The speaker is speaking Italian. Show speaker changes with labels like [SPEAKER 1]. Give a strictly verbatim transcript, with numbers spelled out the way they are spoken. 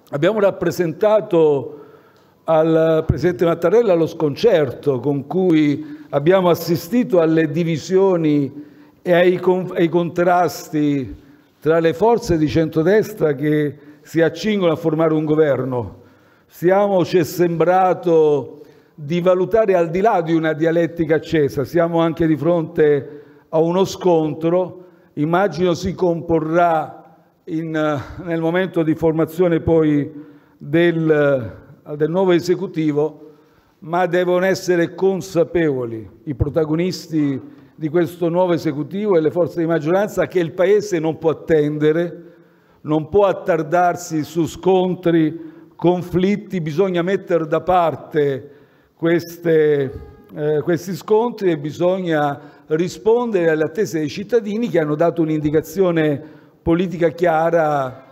[SPEAKER 1] abbiamo rappresentato al Presidente Mattarella lo sconcerto con cui abbiamo assistito alle divisioni e ai, ai contrasti tra le forze di centrodestra che si accingono a formare un governo. Siamo, ci è sembrato di valutare al di là di una dialettica accesa, siamo anche di fronte a uno scontro, immagino si comporrà in, nel momento di formazione poi del, del nuovo esecutivo, ma devono essere consapevoli i protagonisti di questo nuovo esecutivo e le forze di maggioranza che il Paese non può attendere, non può attardarsi su scontri, conflitti, bisogna mettere da parte queste, eh, questi scontri e bisogna rispondere alle attese dei cittadini che hanno dato un'indicazione politica chiara